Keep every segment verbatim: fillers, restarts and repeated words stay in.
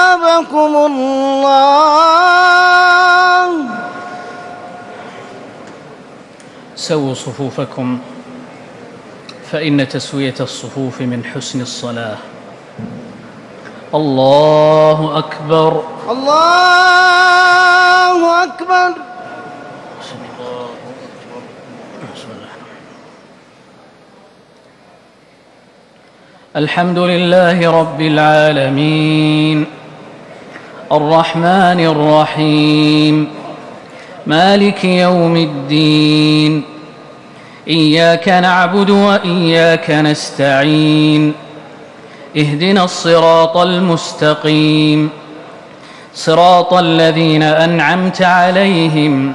أثابكم الله. سووا صفوفكم فإن تسوية الصفوف من حسن الصلاة. الله أكبر. الله أكبر. الحمد لله رب العالمين الرحمن الرحيم مالك يوم الدين إياك نعبد وإياك نستعين اهدنا الصراط المستقيم صراط الذين أنعمت عليهم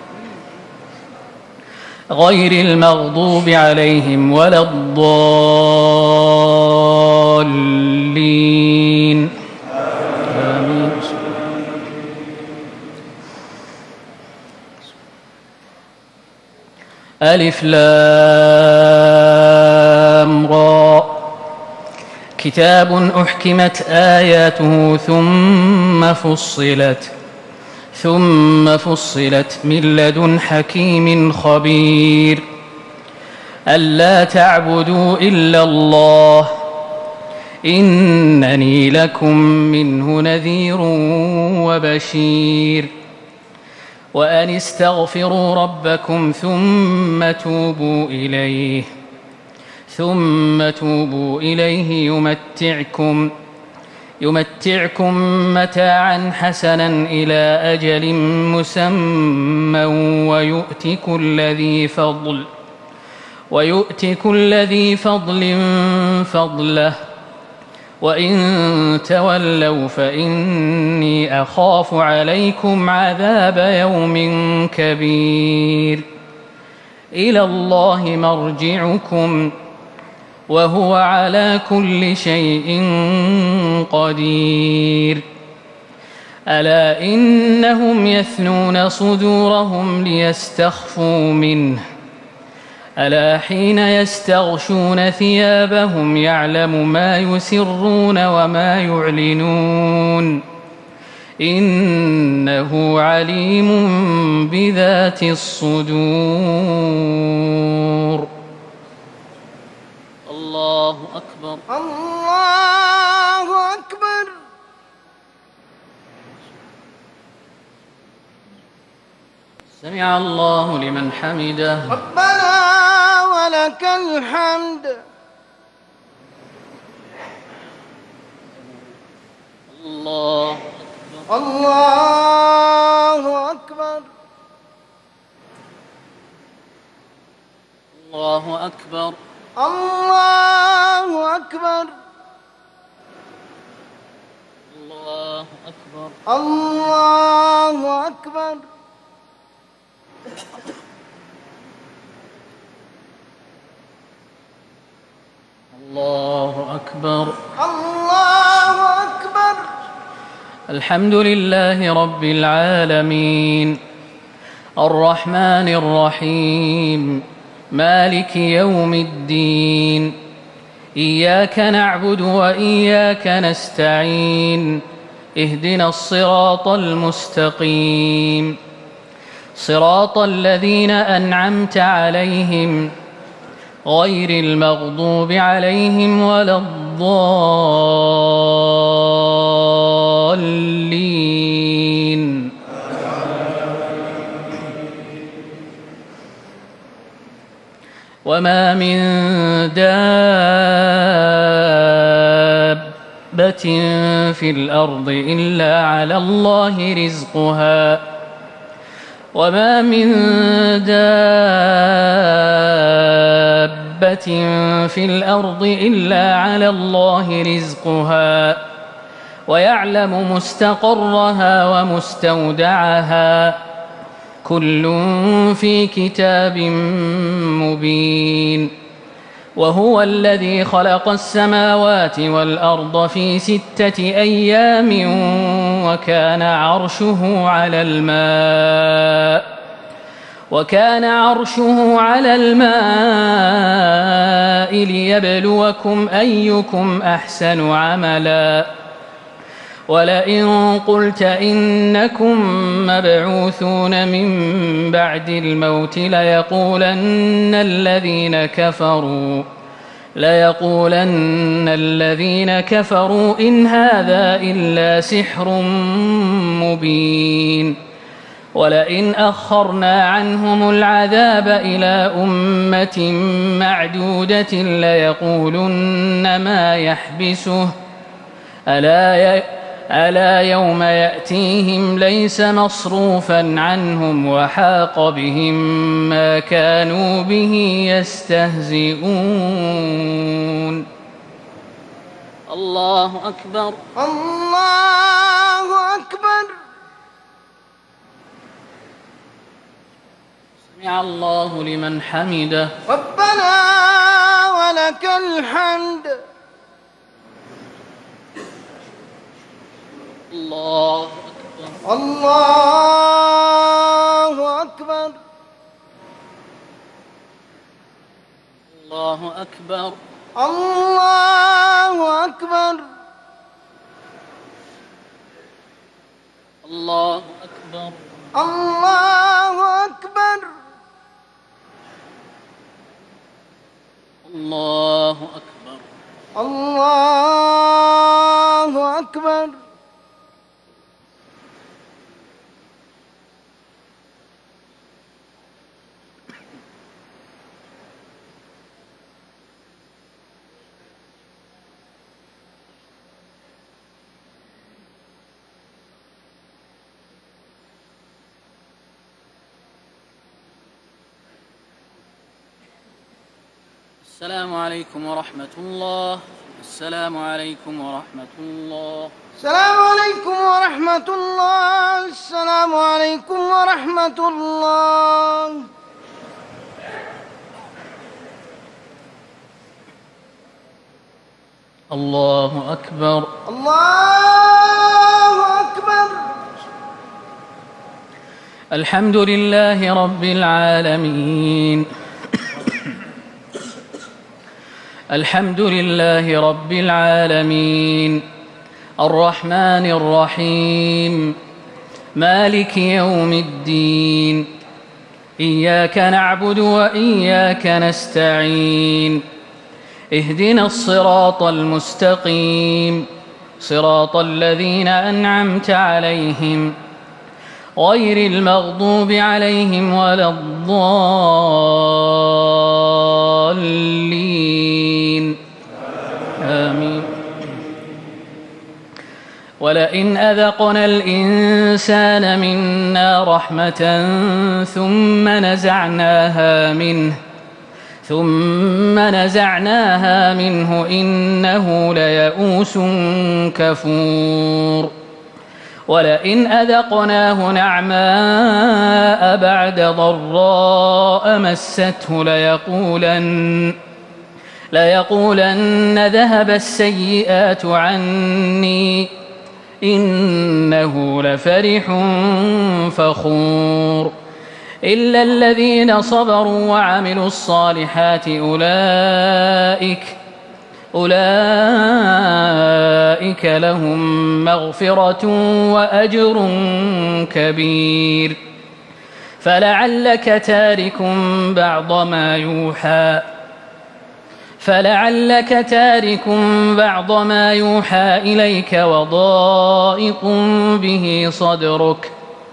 غير المغضوب عليهم ولا الضالين آمين. ألف لام را كتاب أحكمت آياته ثم فصلت ثم فصلت من لدن حكيم خبير ألا تعبدوا إلا الله إنني لكم منه نذير وبشير وأن استغفروا ربكم ثم توبوا إليه ثم توبوا إليه يمتعكم يمتعكم متاعا حسنا إلى أجل مسمى ويؤت كل ذي فضل ويؤت كل ذي فضل فضله وإن تولوا فإني أخاف عليكم عذاب يوم كبير إلى الله مرجعكم وهو على كل شيء قدير ألا إنهم يثنون صدورهم ليستخفوا منه ألا حين يستغشون ثيابهم يعلم ما يسرون وما يعلنون إنه عليم بذات الصدور. الله أكبر. الله أكبر. سمع الله لمن حمده. ربنا ولك الحمد. الله أكبر. الله أكبر. الله أكبر. الله أكبر. الله أكبر. الله أكبر. الله أكبر. الله أكبر. الحمد لله رب العالمين الرحمن الرحيم مالك يوم الدين إياك نعبد وإياك نستعين اهدنا الصراط المستقيم صراط الذين أنعمت عليهم غير المغضوب عليهم ولا الضالين وما من دابة في الأرض إلا على الله رزقها وما من دابة في الأرض إلا على الله رزقها ويعلم مستقرها ومستودعها كل في كتاب مبين وهو الذي خلق السماوات والأرض في ستة أيام وكان عرشه على الماء وكان عرشه على الماء ليبلوكم أيكم أحسن عملا ولئن قلت إنكم مبعوثون من بعد الموت ليقولن الذين كفروا ليقولن الذين كفروا إن هذا إلا سحر مبين ولئن أخرنا عنهم العذاب إلى أمة معدودة ليقولن ما يحبسه ألا ألا يوم يأتيهم ليس مصروفا عنهم وحاق بهم ما كانوا به يستهزئون. الله أكبر. الله أكبر. سمع الله لمن حمده. ربنا ولك الحمد. الله أكبر. الله أكبر. الله أكبر. الله أكبر. الله أكبر. الله أكبر. الله أكبر. الله أكبر. السلام عليكم ورحمة الله. السلام عليكم ورحمة الله. السلام عليكم ورحمة الله. السلام عليكم ورحمة الله. الله أكبر. الله أكبر. الحمد لله رب العالمين. الحمد لله رب العالمين الرحمن الرحيم مالك يوم الدين إياك نعبد وإياك نستعين اهدنا الصراط المستقيم صراط الذين أنعمت عليهم غير المغضوب عليهم ولا الضالين آمين. ولئن أذقنا الإنسان منا رحمة ثم نزعناها منه ثم نزعناها منه إنه ليئوس كفور. ولئن أذقناه نعماء بعد ضراء مسته ليقولن ليقولن ذهب السيئات عني إنه لفرح فخور. إلا الذين صبروا وعملوا الصالحات أولئك أولئك لهم مغفرة وأجر كبير. فلعلك تارك بعض ما يوحى فلعلك تارك بعض ما يوحى إليك وضائق به صدرك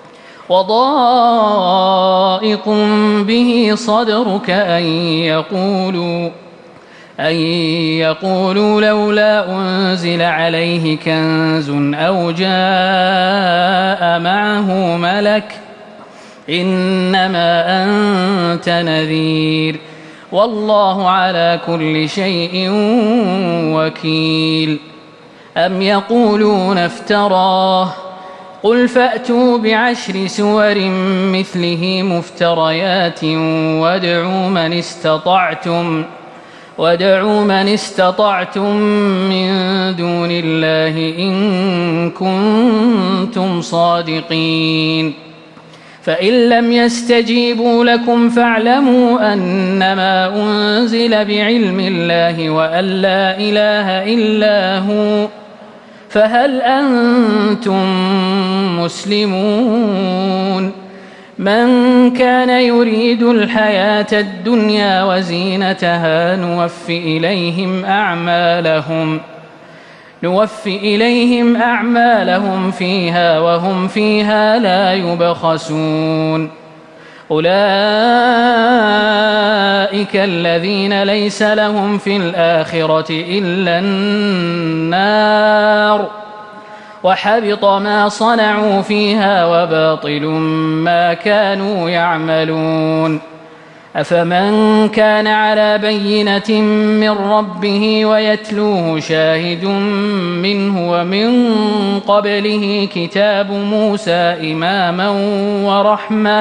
وضائق به صدرك أن يقولوا أن يقولوا لولا أنزل عليه كنز أو جاء معه ملك إنما أنت نذير والله على كل شيء وكيل. أم يقولون افتراه قل فأتوا بعشر سور مثله مفتريات وادعوا من استطعتم وادعوا من استطعتم من دون الله إن كنتم صادقين. فإن لم يستجيبوا لكم فاعلموا أنما أنزل بعلم الله وأن لا إله إلا هو فهل أنتم مسلمون؟ من كان يريد الحياة الدنيا وزينتها نوف إليهم أعمالهم نوف إليهم أعمالهم فيها وهم فيها لا يبخسون. أولئك الذين ليس لهم في الآخرة إلا النار وحبط ما صنعوا فيها وباطل ما كانوا يعملون. أفمن كان على بينة من ربه ويتلوه شاهد منه ومن قبله كتاب موسى إماما ورحمة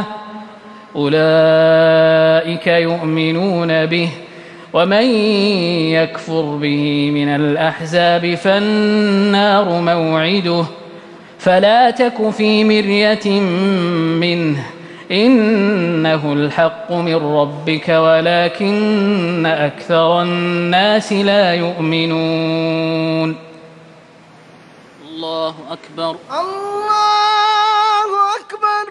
أولئك يؤمنون به ومن يكفر به من الأحزاب فالنار موعده فلا تك في مرية منه إنه الحق من ربك ولكن أكثر الناس لا يؤمنون. الله أكبر. الله أكبر.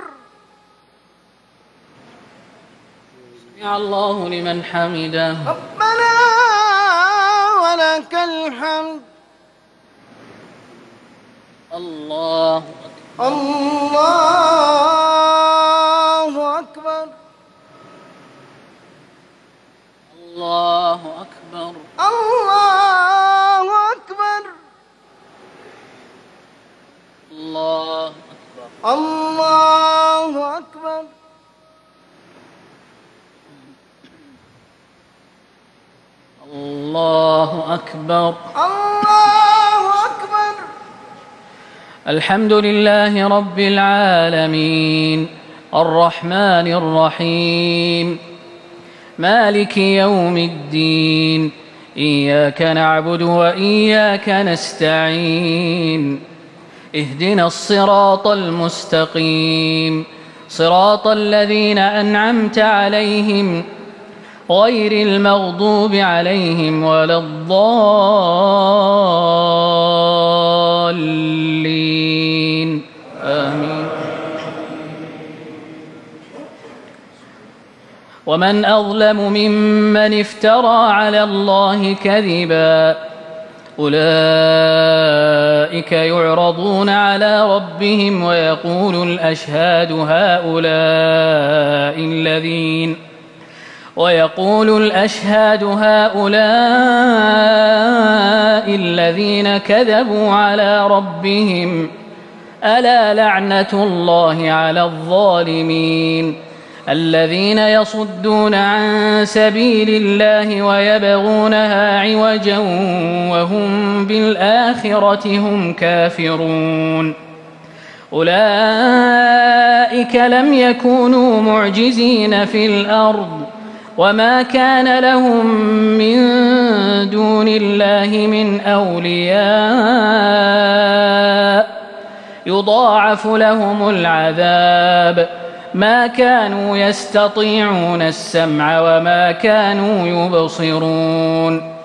سمع الله لمن حمده. ربنا ولك الحمد. الله أكبر. الله أكبر. الله أكبر. الله أكبر. الله أكبر. الله أكبر. الله أكبر. الله أكبر. الحمد لله رب العالمين الرحمن الرحيم مالك يوم الدين إياك نعبد وإياك نستعين اهدنا الصراط المستقيم صراط الذين أنعمت عليهم غير المغضوب عليهم ولا الضالين آمين. ومن أظلم ممن افترى على الله كذبا أولئك يعرضون على ربهم ويقول الأشهاد هؤلاء الذين ويقول الأشهاد هؤلاء الذين كذبوا على ربهم ألا لعنة الله على الظالمين الذين يصدون عن سبيل الله ويبغونها عوجا وهم بالآخرة هم كافرون. أولئك لم يكونوا معجزين في الأرض وما كان لهم من دون الله من أولياء يضاعف لهم العذاب ما كانوا يستطيعون السمع وما كانوا يبصرون.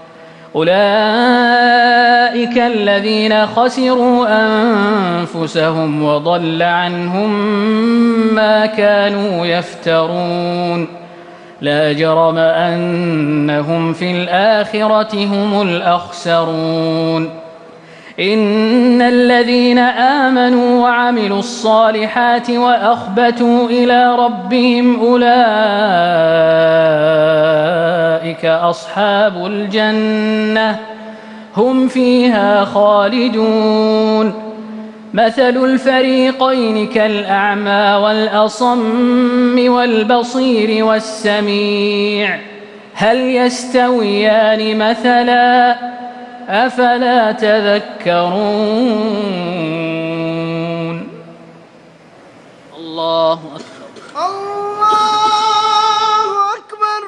أولئك الذين خسروا أنفسهم وضل عنهم ما كانوا يفترون. لا جرم أنهم في الآخرة هم الأخسرون. إن الذين آمنوا وعملوا الصالحات وأخبتوا إلى ربهم أولئك أصحاب الجنة هم فيها خالدون. مثل الفريقين كالأعمى والأصم والبصير والسميع هل يستويان مثلا أفلا تذكرون. الله أكبر. الله أكبر.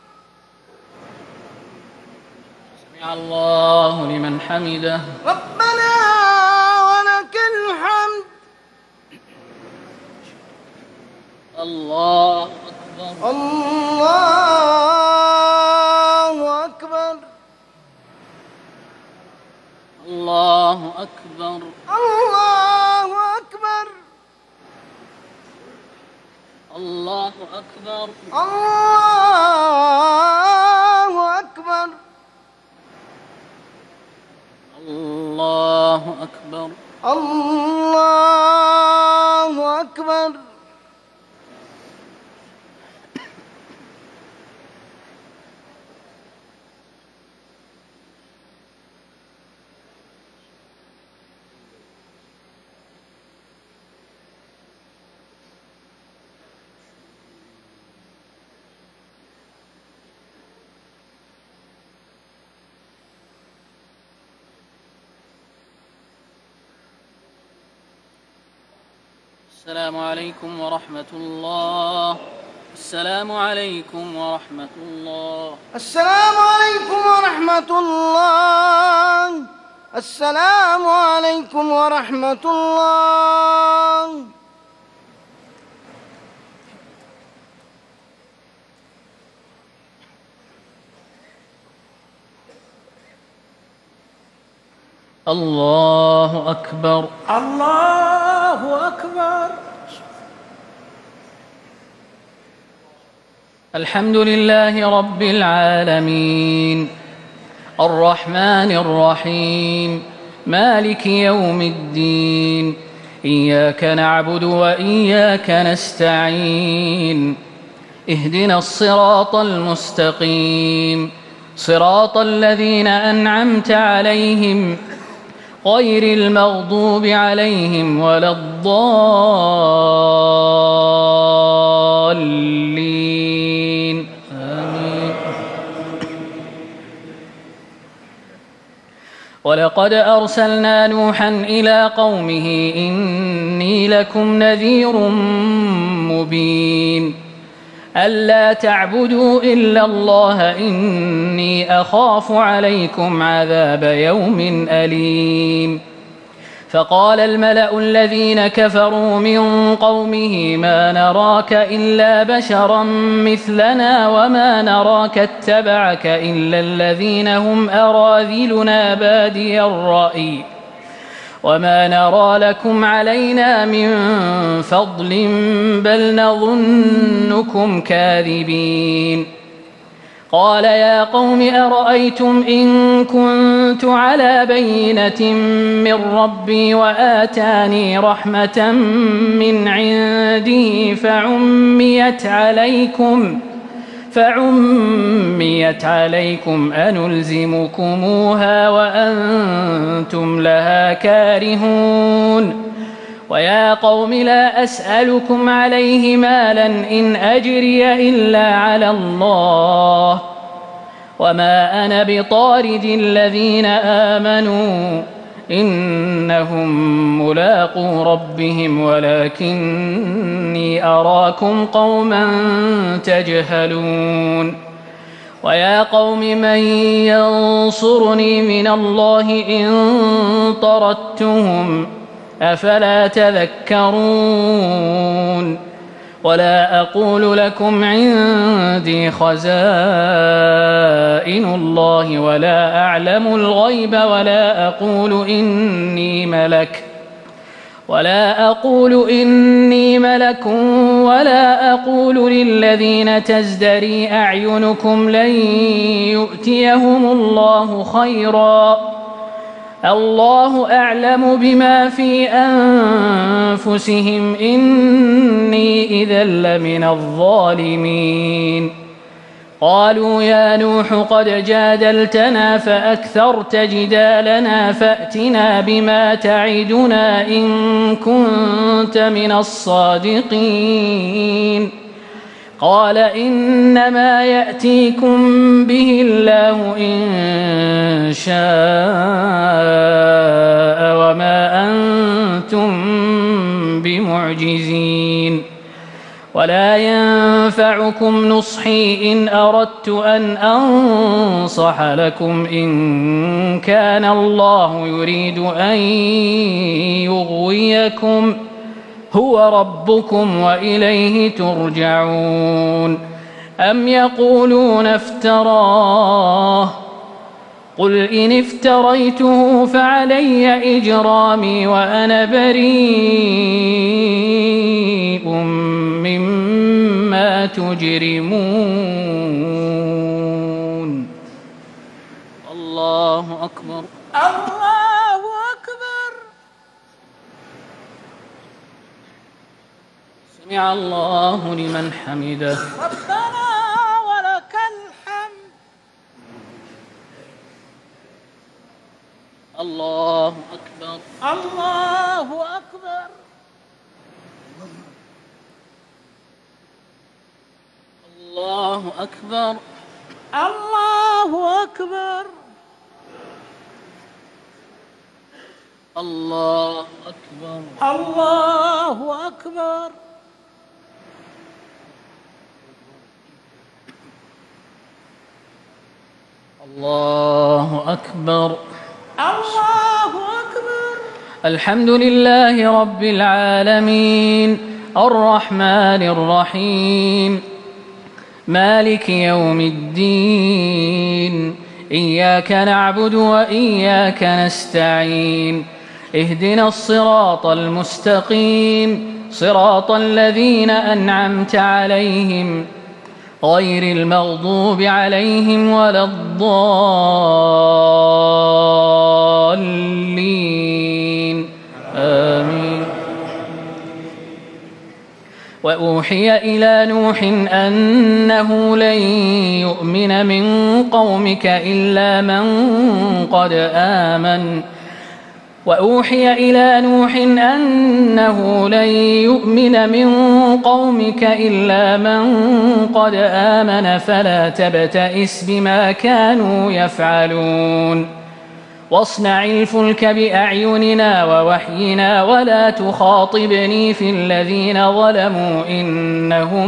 سمع الله لمن حمده. ربنا ولك الحمد. الله أكبر. الله أكبر. الله أكبر. أكبر الله أكبر الله أكبر الله أكبر السلام عليكم ورحمة الله. السلام عليكم ورحمة الله. السلام عليكم ورحمة الله. السلام عليكم ورحمة الله. الله أكبر الله أكبر. الحمد لله رب العالمين الرحمن الرحيم مالك يوم الدين إياك نعبد وإياك نستعين اهدنا الصراط المستقيم صراط الذين أنعمت عليهم غير المغضوب عليهم ولا الضالين آمين. ولقد أرسلنا نوحا إلى قومه إني لكم نذير مبين ألا تعبدوا إلا الله إني أخاف عليكم عذاب يوم أليم. فقال الملأ الذين كفروا من قومه ما نراك إلا بشرا مثلنا وما نراك اتبعك إلا الذين هم أراذلنا بادي الرأي وما نرى لكم علينا من فضل بل نظنكم كاذبين. قال يا قوم أرأيتم إن كنت على بينة من ربي وآتاني رحمة من عنده فعميت عليكم فعميت عليكم أنلزمكموها وأنتم لها كارهون. ويا قوم لا أسألكم عليه مالا إن أجري إلا على الله وما أنا بطارد الذين آمنوا إنهم ملاقو ربهم ولكني أراكم قوما تجهلون. ويا قوم من ينصرني من الله إن طردتهم أفلا تذكرون. ولا أقول لكم عندي خزائن الله ولا أعلم الغيب ولا أقول إني ملك ولا أقول إني ملك ولا أقول للذين تزدري أعينكم لن يؤتيهم الله خيرا الله أعلم بما في أنفسهم إني إذا لمن الظالمين. قالوا يا نوح قد جادلتنا فأكثرت جدالنا فأتنا بما تعدنا إن كنت من الصادقين. قال إنما يأتيكم به الله إن شاء وما أنتم بمعجزين. ولا ينفعكم نصحي إن أردت أن أنصح لكم إن كان الله يريد أن يغويكم هو ربكم وإليه ترجعون. أم يقولون افتراه قل إن افتريته فعلي إجرامي وأنا بريء مما عما تجرمون الله أكبر الله أكبر. سمع الله لمن حمده ربنا ولك الحمد. الله أكبر الله أكبر. الله أكبر الله أكبر. الله أكبر الله أكبر. الله أكبر الله أكبر. الحمد لله رب العالمين الرحمن الرحيم مالك يوم الدين إياك نعبد وإياك نستعين اهدنا الصراط المستقيم صراط الذين أنعمت عليهم غير المغضوب عليهم ولا الضالين آمين. وأوحي إلى نوح أنه لن يؤمن من قومك إلا من قد آمن وأوحي إلى نوح أنه لن يؤمن من قومك إلا من قد آمن فلا تبتئس بما كانوا يفعلون واصنع الفلك بأعيننا ووحينا ولا تخاطبني في الذين ظلموا إنهم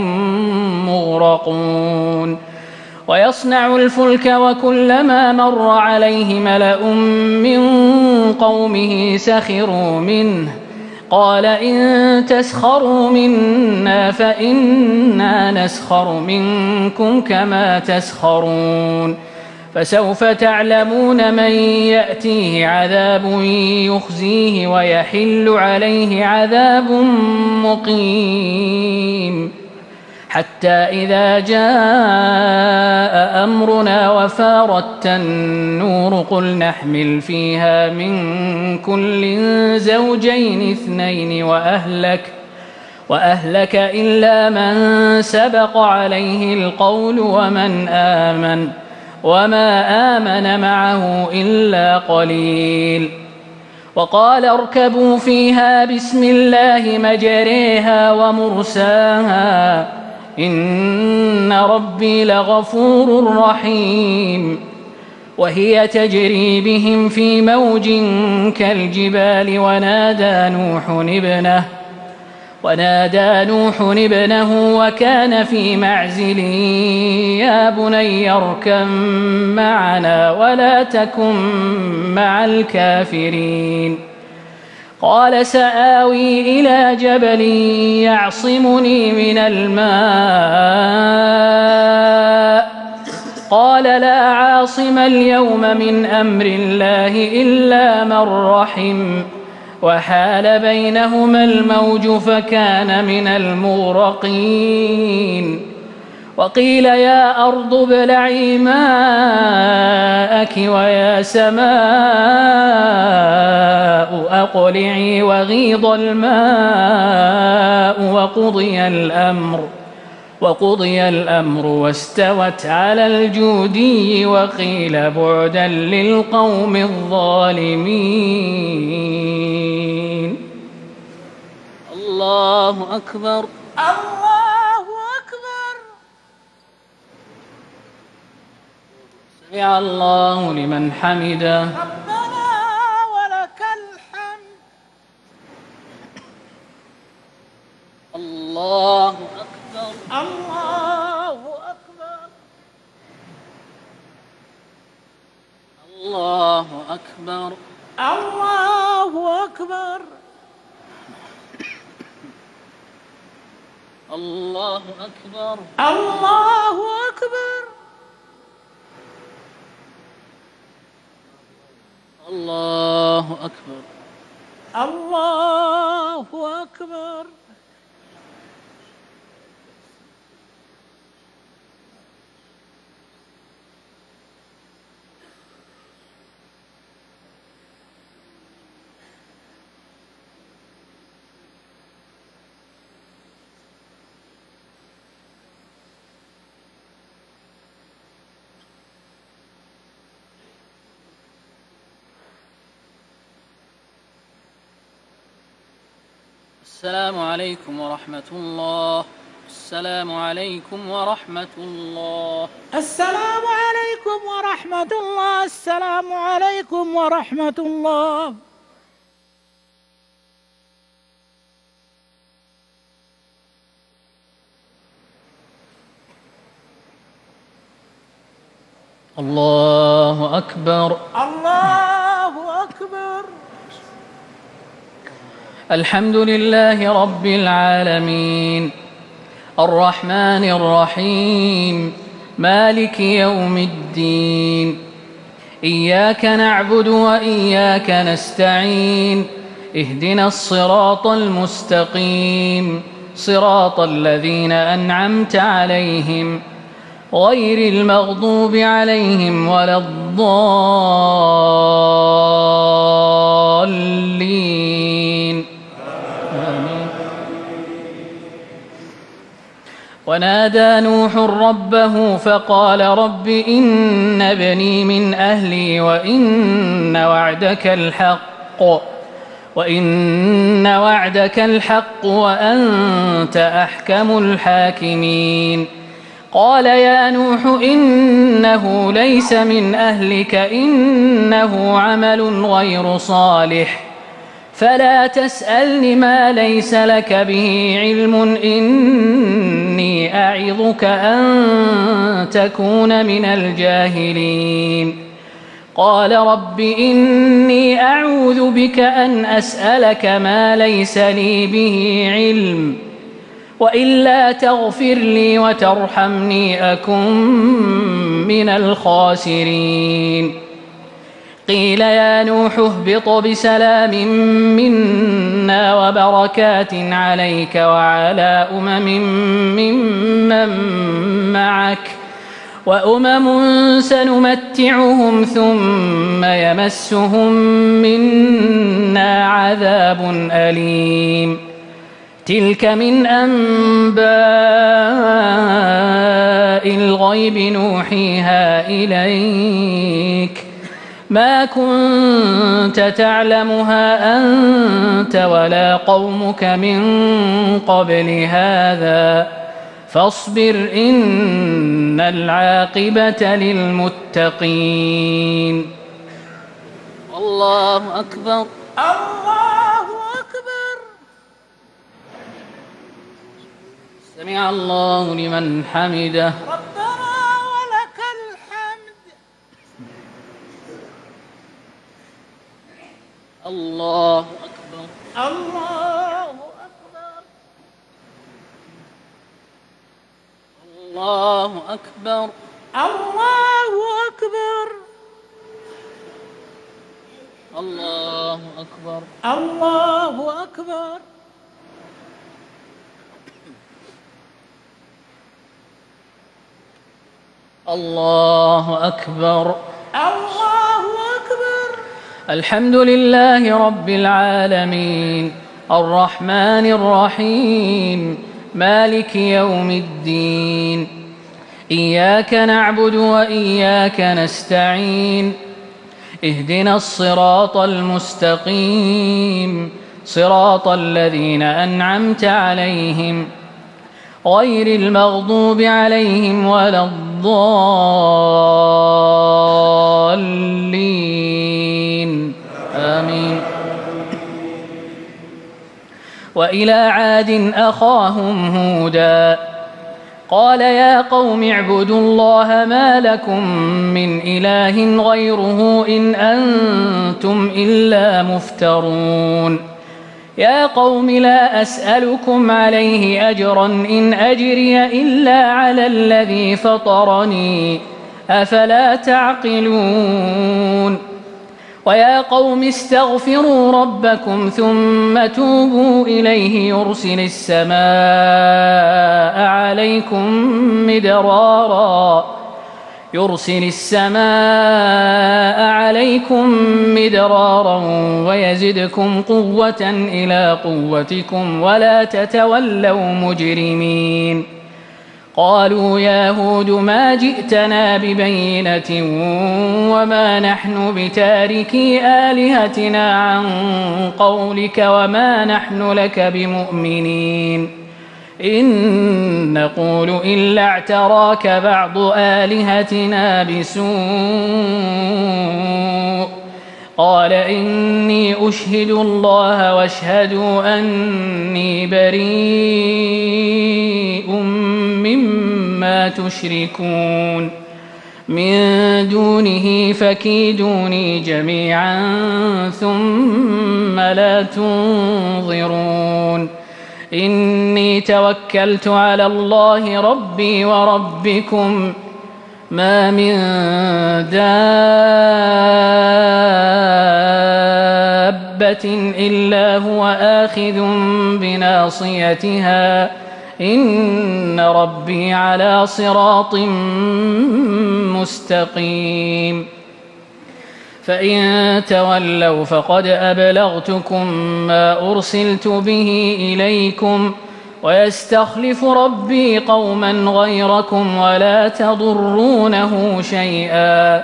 مغرقون ويصنع الفلك وكلما مر عليه ملأ من قومه سخروا منه قال إن تسخروا منا فإنا نسخر منكم كما تسخرون فسوف تعلمون من يأتيه عذاب يخزيه ويحل عليه عذاب مقيم حتى إذا جاء أمرنا وفارت النور قل نحمل فيها من كل زوجين اثنين وأهلك وأهلك إلا من سبق عليه القول ومن آمن وما آمن معه إلا قليل وقال اركبوا فيها بسم الله مجريها ومرساها إن ربي لغفور رحيم وهي تجري بهم في موج كالجبال ونادى نوح ابنه ونادى نوح ابنه وكان في معزل يا بني اركب معنا ولا تكن مع الكافرين قال سآوي إلى جبل يعصمني من الماء قال لا عاصم اليوم من أمر الله إلا من رحم وحال بينهما الموج فكان من المغرقين وقيل يا أرض ابلعي ماءك ويا سماء أقلعي وغيض الماء وقضي الأمر وقضي الأمر واستوت على الجودي وقيل بعدا للقوم الظالمين الله أكبر الله أكبر. سمع الله لمن حمده ربنا ولك الحمد. الله أكبر الله أكبر. الله أكبر الله أكبر. الله أكبر الله أكبر. الله أكبر الله أكبر. السلام عليكم ورحمة الله. السلام عليكم ورحمة الله. السلام عليكم ورحمة الله. السلام عليكم ورحمة الله. الله أكبر. الله أكبر. الحمد لله رب العالمين الرحمن الرحيم مالك يوم الدين. إياك نعبد وإياك نستعين. اهدنا الصراط المستقيم صراط الذين أنعمت عليهم غير المغضوب عليهم ولا الضالين. آمين. ونادى نوح ربه فقال رب إن ابني من أهلي وإن وعدك الحق وإن وعدك الحق وأنت أحكم الحاكمين. قال يا نوح إنه ليس من أهلك إنه عمل غير صالح فلا تسألن ما ليس لك به علم إني أعظك أن تكون من الجاهلين. قال رب إني أعوذ بك أن أسألك ما ليس لي به علم وإلا تغفر لي وترحمني أكن من الخاسرين. قيل يا نوح اهبط بسلام منا وبركات عليك وعلى أمم ممن معك وأمم سنمتعهم ثم يمسهم منا عذاب أليم. تلك من أنباء الغيب نوحيها إليك ما كنت تعلمها أنت ولا قومك من قبل هذا فاصبر إن العاقبة للمتقين. الله أكبر. الله أكبر. سمع الله لمن حمده. ربنا ولك الحمد. الله أكبر. الله أكبر. الله أكبر. الله أكبر. الله أكبر. الله أكبر. الله أكبر. الله أكبر. الحمد لله رب العالمين الرحمن الرحيم مالك يوم الدين. إياك نعبد وإياك نستعين. اهدنا الصراط المستقيم صراط الذين أنعمت عليهم غير المغضوب عليهم ولا الضالين. آمين. وإلى عاد أخاهم هودا قال يا قوم اعبدوا الله ما لكم من إله غيره إن أنتم إلا مفترون. يا قوم لا أسألكم عليه أجرا إن أجري إلا على الذي فطرني أفلا تعقلون. ويا قوم استغفروا ربكم ثم توبوا إليه يرسل السماء عليكم مدرارا يرسل السماء عليكم مدرارا ويزدكم قوة إلى قوتكم ولا تتولوا مجرمين. قالوا يا هود ما جئتنا ببينة وما نحن بتاركي آلهتنا عن قولك وما نحن لك بمؤمنين إن نقول إلا اعتراك بعض آلهتنا بسوء قال إني أشهد الله واشهدوا أني بريء مما تشركون من دونه فكيدوني جميعا ثم لا تنظرون إني توكلت على الله ربي وربكم ما من دابة إلا هو آخذ بناصيتها إن ربي على صراط مستقيم فإن تولوا فقد أبلغتكم ما أرسلت به إليكم ويستخلف ربي قوما غيركم ولا تضرونه شيئا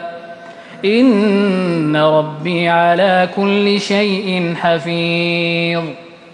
إن ربي على كل شيء حفيظ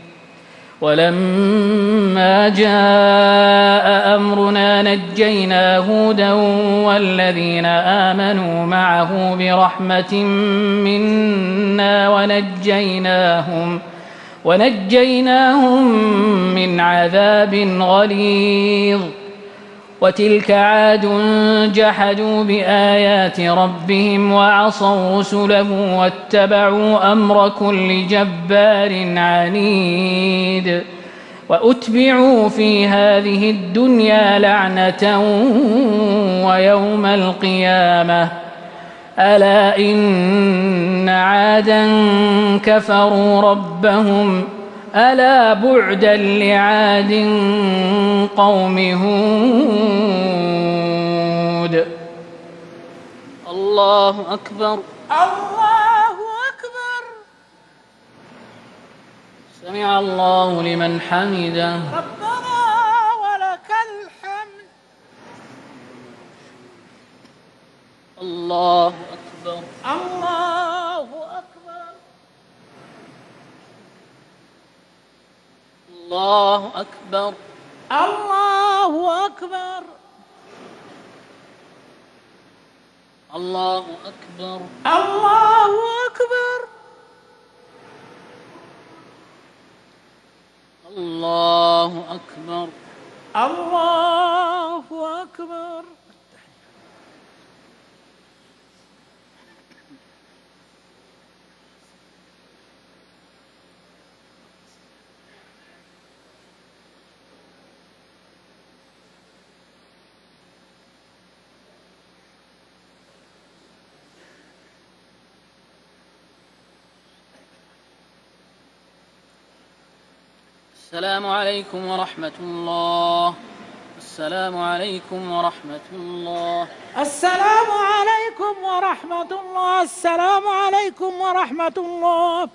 ولما جاء أمرنا نجينا هودا والذين آمنوا معه برحمة منا ونجيناهم ونجيناهم من عذاب غليظ وتلك عاد جحدوا بآيات ربهم وعصوا رسله واتبعوا أمر كل جبار عنيد وأتبعوا في هذه الدنيا لعنة ويوم القيامة ألا إن عادا كفروا ربهم ألا بعدا لعاد قوم هود الله أكبر الله أكبر سمع الله لمن حمده ربنا ولك الحمد الله أكبر الله أكبر الله أكبر الله أكبر الله أكبر الله أكبر الله أكبر الله أكبر السلام عليكم ورحمة الله السلام عليكم ورحمة الله السلام عليكم ورحمة الله السلام عليكم ورحمة الله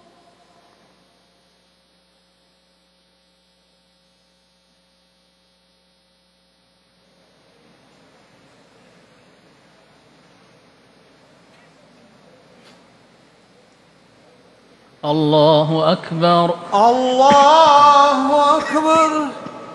الله أكبر الله أكبر.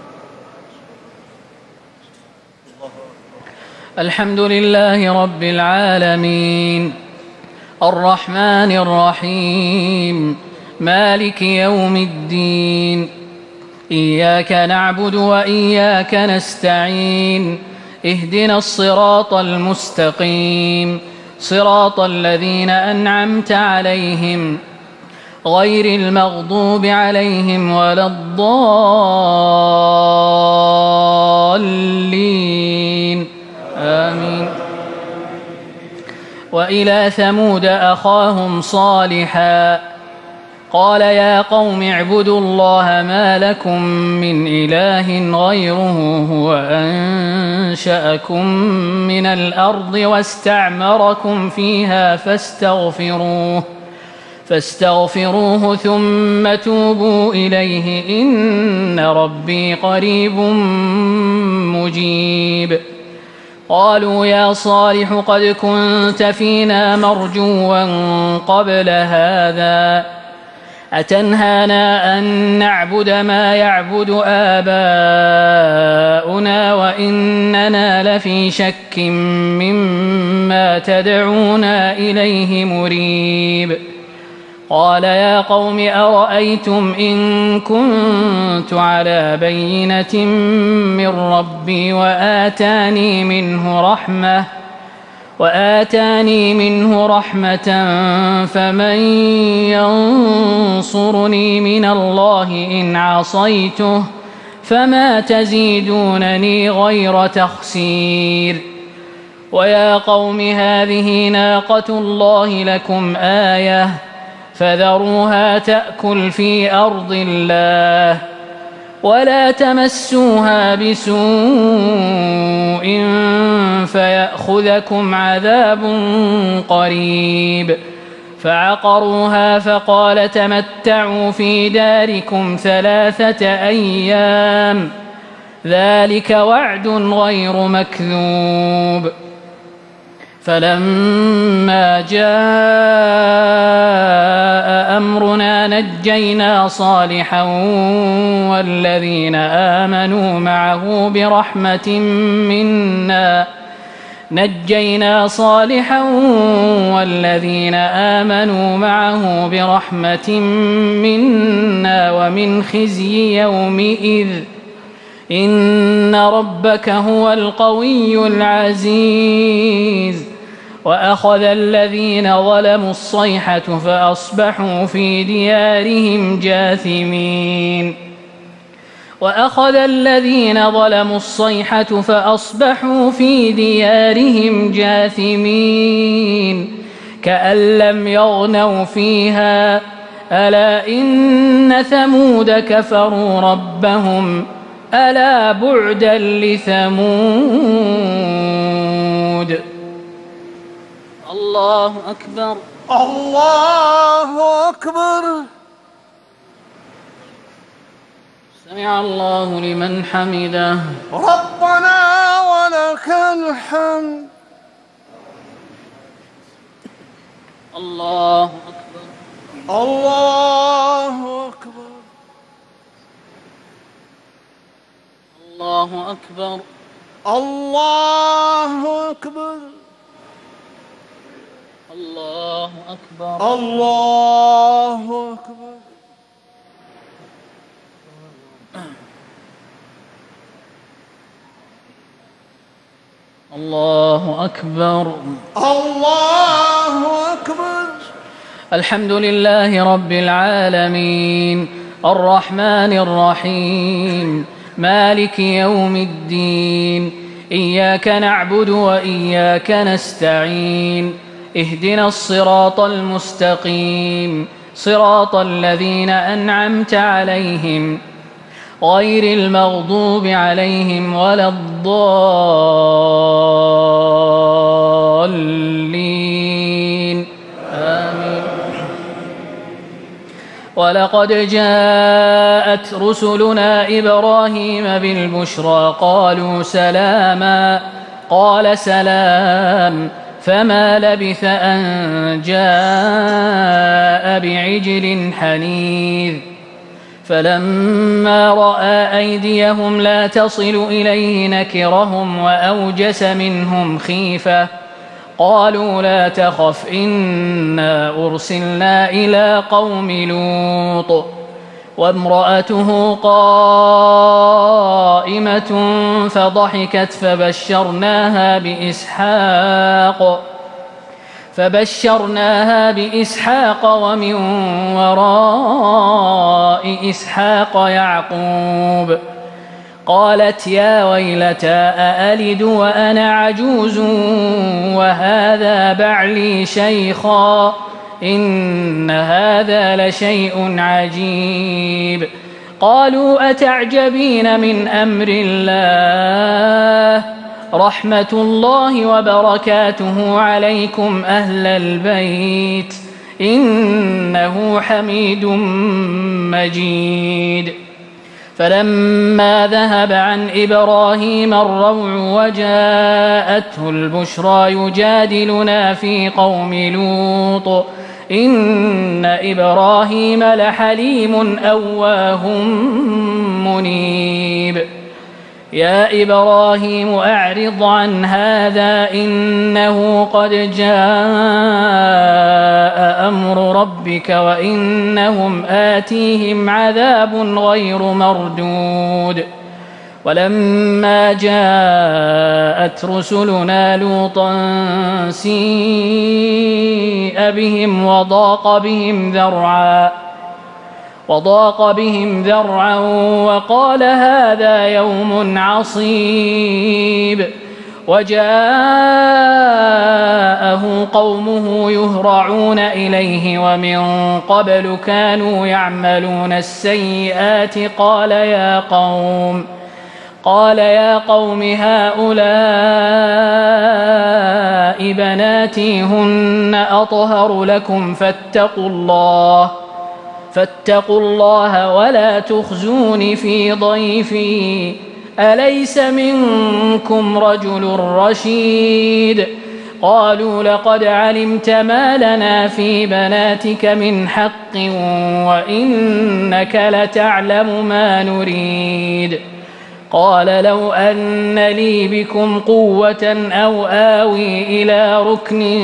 الحمد لله رب العالمين الرحمن الرحيم مالك يوم الدين إياك نعبد وإياك نستعين اهدنا الصراط المستقيم صراط الذين أنعمت عليهم غير المغضوب عليهم ولا الضالين آمين. وإلى ثمود أخاهم صالحا قال يا قوم اعبدوا الله ما لكم من إله غيره هو أنشأكم من الأرض واستعمركم فيها فاستغفروه فاستغفروه ثم توبوا إليه إن ربي قريب مجيب. قالوا يا صالح قد كنت فينا مرجوا قبل هذا أتنهانا أن نعبد ما يعبد آباؤنا وإننا لفي شك مما تدعونا إليه مريب. قال يا قوم أرأيتم إن كنت على بينة من ربي وآتاني منه رحمة وآتاني منه رحمة فمن ينصرني من الله إن عصيته فما تزيدونني غير تخسير. ويا قوم هذه ناقة الله لكم آية فذروها تأكل في أرض الله ولا تمسوها بسوء فيأخذكم عذاب قريب. فعقروها فقال تمتعوا في داركم ثلاثة أيام ذلك وعد غير مكذوب. فلما جاء أمرنا نجينا صالحا والذين آمنوا معه برحمة منا نجينا صالحا والذين آمنوا معه برحمة منا ومن خزي يومئذ إن ربك هو القوي العزيز. وأخذ الذين ظلموا الصيحة فأصبحوا في ديارهم جاثمين وأخذ الذين ظلموا الصيحة فأصبحوا في ديارهم جاثمين كأن لم يغنوا فيها ألا إن ثمود كفروا ربهم ألا بعدا لثمود. الله أكبر. الله أكبر. سمع الله لمن حمده. ربنا ولك الحمد. الله أكبر. الله أكبر. الله أكبر. الله أكبر. الله أكبر. الله أكبر. الله أكبر. الله أكبر. الحمد لله رب العالمين الرحمن الرحيم مالك يوم الدين إياك نعبد وإياك نستعين اهدنا الصراط المستقيم صراط الذين أنعمت عليهم غير المغضوب عليهم ولا الضالين آمين. ولقد جاءت رسلنا إبراهيم بالبشرى قالوا سلاما قال سلام فما لبث أن جاء بعجل حنيذ. فلما رأى أيديهم لا تصل إليه نكرهم وأوجس منهم خيفة قالوا لا تخف إنا أرسلنا إلى قوم لوط وامرأته قائمة فضحكت فبشرناها بإسحاق فبشرناها بإسحاق ومن وراء إسحاق يعقوب قالت يا ويلتى أألد وأنا عجوز وهذا بعلي شيخا إن هذا لشيء عجيب. قالوا أتعجبين من أمر الله رحمة الله وبركاته عليكم أهل البيت إنه حميد مجيد. فلما ذهب عن إبراهيم الروع وجاءته البشرى يجادلنا في قوم لوط إن إبراهيم لحليم أواه منيب. يا إبراهيم أعرض عن هذا إنه قد جاء أمر ربك وإنهم آتيهم عذاب غير مردود. ولما جاءت رسلنا لوطا سيء بهم وضاق بهم ذرعا وضاق بهم ذرعا وقال هذا يوم عصيب. وجاءه قومه يهرعون إليه ومن قبل كانوا يعملون السيئات قال يا قوم قال يا قوم هؤلاء بناتي هن أطهر لكم فاتقوا الله فاتقوا الله ولا تخزون في ضيفي أليس منكم رجل رشيد. قالوا لقد علمت ما لنا في بناتك من حق وإنك لتعلم ما نريد. قال لو أن لي بكم قوة أو آوي إلى ركن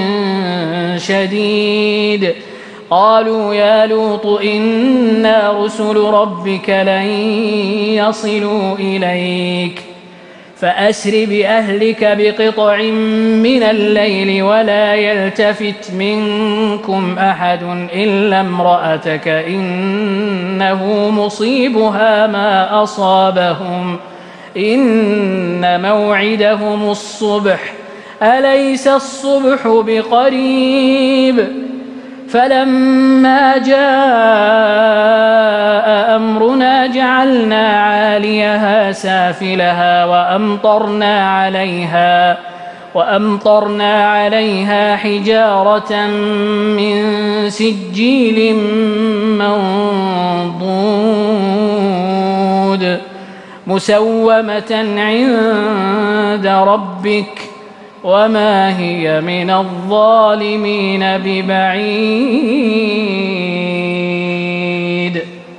شديد. قالوا يا لوط إنا رسل ربك لن يصلوا إليك فأسر بأهلك بقطع من الليل ولا يلتفت منكم أحد إلا امرأتك إنه مصيبها ما أصابهم إن موعدهم الصبح أليس الصبح بقريب. فلما جاء أمرنا جعلنا عاليها سافلها وأمطرنا عليها وأمطرنا عليها حجارة من سجيل منضود مسومة عند ربك وما هي من الظالمين ببعيد.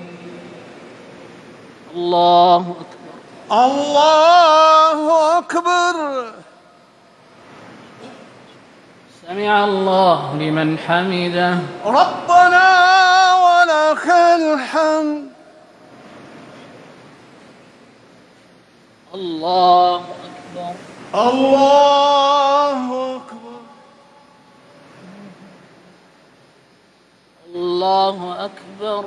الله أكبر. الله أكبر. سمع الله لمن حمده. ربنا ولك الحمد. الله أكبر. الله أكبر. الله أكبر.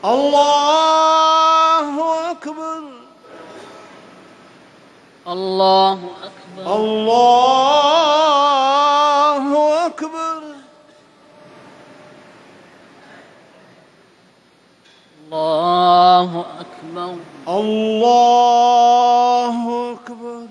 الله أكبر. الله أكبر. الله أكبر. الله أكبر. الله أكبر.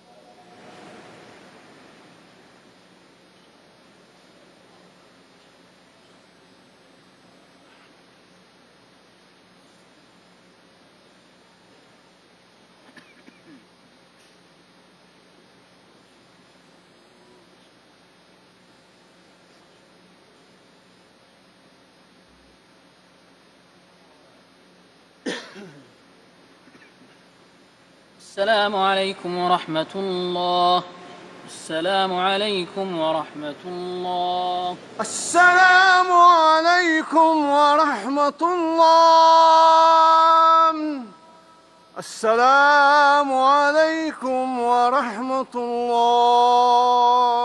السلام عليكم ورحمة الله. السلام عليكم ورحمة الله. السلام عليكم ورحمة الله. السلام عليكم ورحمة الله.